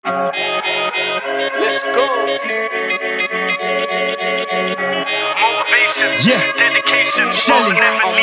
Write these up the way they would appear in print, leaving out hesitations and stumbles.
Let's go. Motivation, yeah. dedication, Shelly,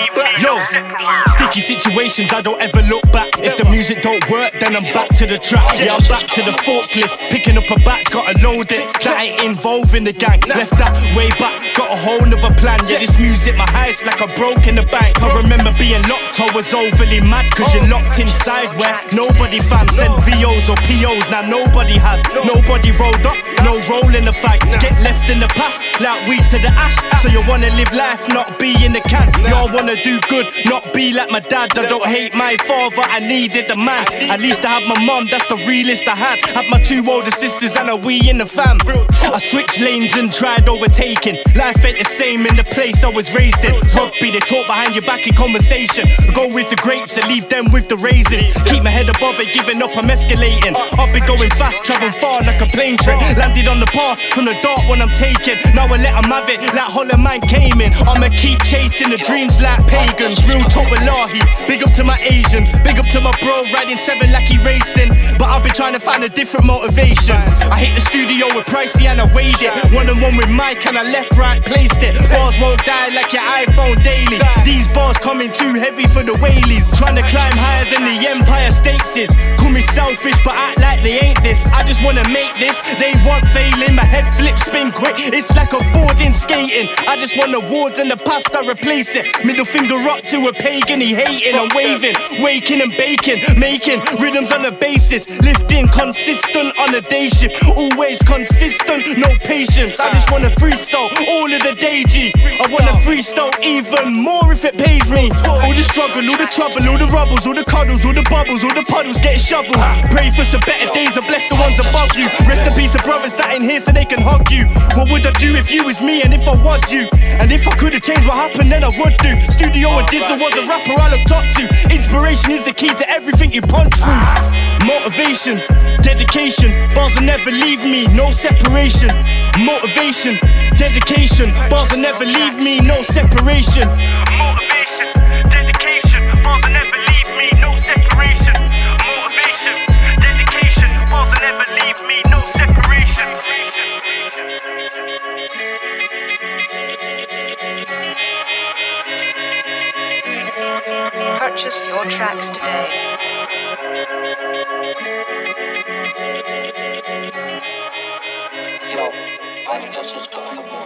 yo, sticky situations, I don't ever look back. If the music don't work, then I'm back to the track. Yeah, I'm back to the forklift, picking up a batch, gotta load it. That ain't involving the gang, left that way back, got a whole nother plan. Yeah, this music, my highest like I broke in the bank. I remember being locked, I was overly mad, cause you're locked inside where nobody fam sent VOs or POs. Now nobody has, nobody rolled up, no roll in the fag. Get left in the past, like weed to the ash. So you wanna live life, not be in the can. Y'all wanna do good, not be like my dad. I don't hate my father, I needed the man. At least I have my mum, that's the realest I had. Had my two older sisters and a we in the fam. I switched lanes and tried overtaking. Life ain't the same in the place I was raised in. Rugby, they talk behind your back in conversation. Go with the grapes and leave them with the raisins. Keep my head above it, giving up, I'm escalating. I've been going fast, traveling far like a plane trip. Landed on the path from the dark when I'm taking. Now I let them have it like Hollow Man came in. I'ma keep chasing the dreams like pagans. Real talk with Lahi, big up to my Asians. Big up to my bro riding 7 like he racing. But I've been trying to find a different motivation. I hit the studio with Pricey and I weighed it. One-on-one with Mike and I left, right, placed it. Bars won't die like your iPhone daily. These bars coming too heavy for the whaleys. Trying to climb higher than the Empire States is. Call me selfish but act like they ain't this. I just wanna make this, they want failing. My head flips spin quick, it's like a board in skating. I just want awards and the past I replace it. Middle finger up to a pagan, he hating. I'm waving, waking and baking, making rhythms on the basis. Lifting, consistent on a day shift. Always consistent, no patience. I just wanna freestyle all of the day G. I wanna freestyle even more if it pays me. All the struggle, all the trouble, all the rubbles, all the cuddles, all the bubbles, all the puddles get shoveled. Pray for some better days and bless the ones above you. Rest in peace to brothers that ain't here so they can hug you. What would I do if you was me and if I was you? And if I could've changed what happened then I would do. Studio and Dizzle was a rapper I looked up to. Inspiration is the key to everything you punch through. Motivation, dedication, bars will never leave me, no separation. Motivation, dedication, bars will never leave me, no separation. motivation, dedication, bars will never leave me, no separation. Motivation, dedication, bars will never leave me, no separation. Purchase your tracks today. Yo, Five Plus has got an